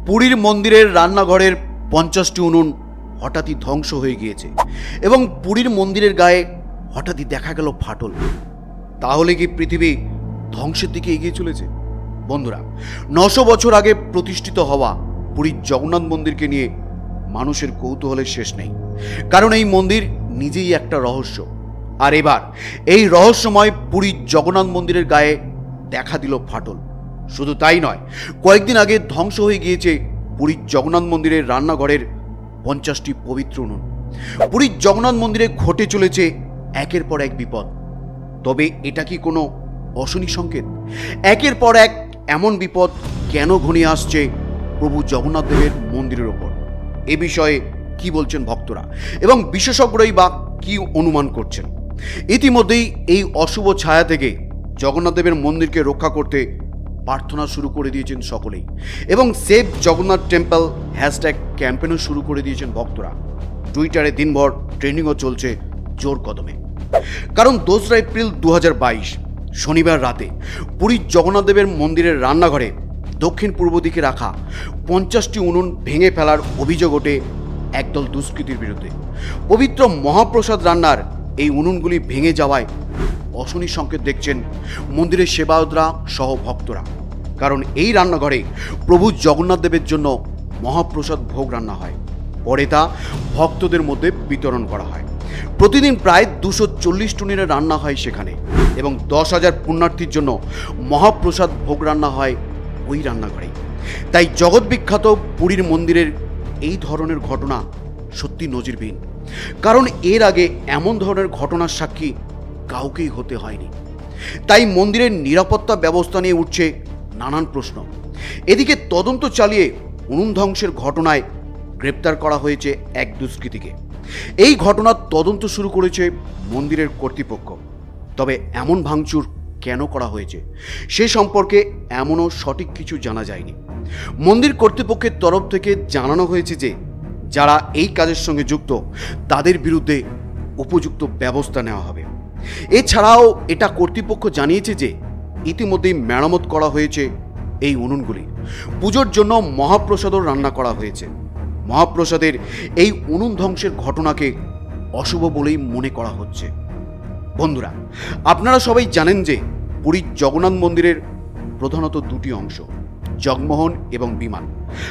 পুরীর মন্দিরের রান্নাঘরের 50টি উনুন হঠাৎই ধ্বংস হয়ে গিয়েছে এবং পুরীর মন্দিরের গায়ে হঠাৎই দেখা গেল ফাটল। তাহলে কি পৃথিবী ধ্বংসের দিকে এগিয়ে চলেছে? বন্ধুরা, 900 বছর আগে প্রতিষ্ঠিত হওয়া পুরীর জগন্নাথ মন্দিরকে নিয়ে মানুষের কৌতূহলের শেষ নেই, কারণ এই মন্দির নিজেই একটা রহস্য। আর এবার এই রহস্যময় পুরীর জগন্নাথ মন্দিরের গায়ে দেখা দিল ফাটল। শুধু তাই নয়, কয়েকদিন আগে ধ্বংস হয়ে গিয়েছে পুরীর জগন্নাথ মন্দিরের রান্নাঘরের 50টি পবিত্র উনুন। পুরীর জগন্নাথ মন্দিরে ঘটে চলেছে একের পর এক বিপদ। তবে এটা কি কোনো অশনি সংকেত? একের পর এক এমন বিপদ কেন ঘনিয়ে আসছে প্রভু জগন্নাথ দেবের মন্দিরের ওপর? এ বিষয়ে কি বলছেন ভক্তরা এবং বিশেষজ্ঞরাই বা কি অনুমান করছেন? ইতিমধ্যেই এই অশুভ ছায়া থেকে জগন্নাথ দেবের মন্দিরকে রক্ষা করতে প্রার্থনা শুরু করে দিয়েছেন সকলেই এবং সেভ জগন্নাথ টেম্পল হ্যাশট্যাগ ক্যাম্পেনও শুরু করে দিয়েছেন ভক্তরা। টুইটারে দিনভর ট্রেন্ডিংও চলছে জোর কদমে। কারণ 2 এপ্রিল 2022 শনিবার রাতে পুরীর জগন্নাথ দেবের মন্দিরের রান্নাঘরে দক্ষিণ পূর্ব দিকে রাখা 50টি উনুন ভেঙে ফেলার অভিযোগ ওঠে একদল দুষ্কৃতীর বিরুদ্ধে। পবিত্র মহাপ্রসাদ রান্নার এই উনুনগুলি ভেঙে যাওয়ায় অশনি সংকেত দেখছেন মন্দিরের সেবায়তরা সহ ভক্তরা। কারণ এই রান্নাঘরে প্রভু জগন্নাথ দেবের জন্য মহাপ্রসাদ ভোগ রান্না হয়, পরে তা ভক্তদের মধ্যে বিতরণ করা হয়। প্রতিদিন প্রায় 240 টনের রান্না হয় সেখানে এবং 10,000 পুণ্যার্থীর জন্য মহাপ্রসাদ ভোগ রান্না হয় ওই রান্নাঘরে। তাই জগৎ বিখ্যাত পুরীর মন্দিরের এই ধরনের ঘটনা সত্যি নজিরবিহীন, কারণ এর আগে এমন ধরনের ঘটনার সাক্ষী কাউকেই হতে হয়নি। তাই মন্দিরের নিরাপত্তা ব্যবস্থা নিয়ে উঠছে নানান প্রশ্ন। এদিকে তদন্ত চালিয়ে উনুন ধ্বংসের ঘটনায় গ্রেপ্তার করা হয়েছে এক দুষ্কৃতীকে। এই ঘটনার তদন্ত শুরু করেছে মন্দিরের কর্তৃপক্ষ। তবে এমন ভাঙচুর কেন করা হয়েছে সে সম্পর্কে এমনও সঠিক কিছু জানা যায়নি। মন্দির কর্তৃপক্ষের তরফ থেকে জানানো হয়েছে যে যারা এই কাজের সঙ্গে যুক্ত তাদের বিরুদ্ধে উপযুক্ত ব্যবস্থা নেওয়া হবে। এছাড়াও এটা কর্তৃপক্ষ জানিয়েছে যে ইতিমধ্যেই মেরামত করা হয়েছে এই উনুনগুলি। পুজোর জন্য মহাপ্রসাদও রান্না করা হয়েছে। মহাপ্রসাদের এই উনুন ধ্বংসের ঘটনাকে অশুভ বলেই মনে করা হচ্ছে। বন্ধুরা, আপনারা সবাই জানেন যে পুরীর জগন্নাথ মন্দিরের প্রধানত দুটি অংশ, জগমোহন এবং বিমান।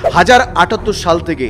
1078 সাল থেকে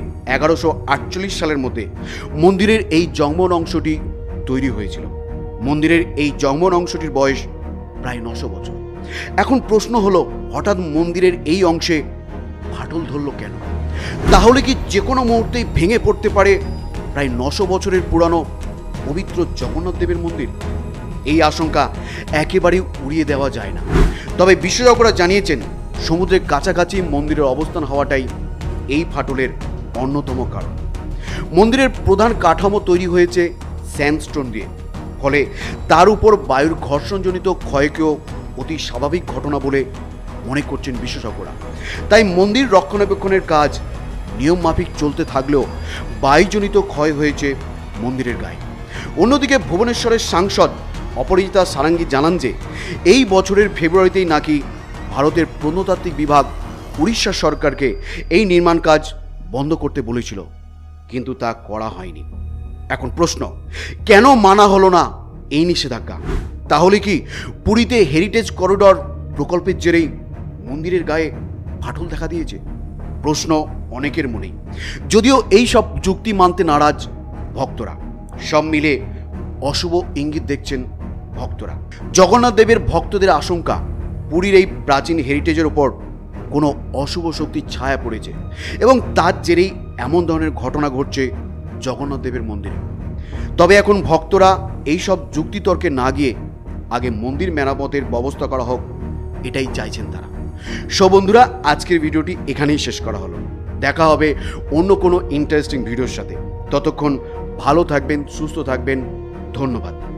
1148 সালের মধ্যে মন্দিরের এই জগমোহন অংশটি তৈরি হয়েছিল। মন্দিরের এই জগমোহন অংশটির বয়স প্রায় 900 বছর। এখন প্রশ্ন হলো, হঠাৎ মন্দিরের এই অংশে ফাটল ধরল কেন? তাহলে কি যে কোনো মুহূর্তেই ভেঙে পড়তে পারে প্রায় 900 বছরের পুরানো পবিত্র জগন্নাথ দেবের মন্দির? এই আশঙ্কা একেবারেই উড়িয়ে দেওয়া যায় না। তবে বিশেষজ্ঞরা জানিয়েছেন সমুদ্রের কাছাকাছি মন্দিরের অবস্থান হওয়াটাই এই ফাটলের অন্যতম কারণ। মন্দিরের প্রধান কাঠামো তৈরি হয়েছে স্যান্ডস্টোন দিয়ে, ফলে তার উপর বায়ুর ঘর্ষণজনিত ক্ষয়কেও অতি স্বাভাবিক ঘটনা বলে মনে করছেন বিশেষজ্ঞরা। তাই মন্দির রক্ষণাবেক্ষণের কাজ নিয়মমাফিক চলতে থাকলেও বায়ুজনিত ক্ষয় হয়েছে মন্দিরের গায়ে। অন্যদিকে ভুবনেশ্বরের সাংসদ অপরাজিতা সারাঙ্গী জানান যে এই বছরের ফেব্রুয়ারিতেই নাকি ভারতের প্রত্নতাত্ত্বিক বিভাগ উড়িষ্যা সরকারকে এই নির্মাণ কাজ বন্ধ করতে বলেছিল, কিন্তু তা করা হয়নি। এখন প্রশ্ন, কেন মানা হলো না এই নিষেধাজ্ঞা? তাহলে কি পুরীতে হেরিটেজ করিডর প্রকল্পের জেরেই মন্দিরের গায়ে ফাটল দেখা দিয়েছে? প্রশ্ন অনেকের মনেই, যদিও এই সব যুক্তি মানতে নারাজ ভক্তরা। সব মিলে অশুভ ইঙ্গিত দেখছেন ভক্তরা। জগন্নাথ দেবের ভক্তদের আশঙ্কা পুরীর এই প্রাচীন হেরিটেজের ওপর কোনো অশুভ শক্তির ছায়া পড়েছে এবং তার জেরেই এমন ধরনের ঘটনা ঘটছে জগন্নাথ দেবের মন্দিরে। তবে এখন ভক্তরা এই সব যুক্তিতর্কে না গিয়ে আগে মন্দির মেরামতের ব্যবস্থা করা হোক, এটাই চাইছেন তারা। সো বন্ধুরা, আজকের ভিডিওটি এখানেই শেষ করা হলো। দেখা হবে অন্য কোনো ইন্টারেস্টিং ভিডিওর সাথে। ততক্ষণ ভালো থাকবেন, সুস্থ থাকবেন। ধন্যবাদ।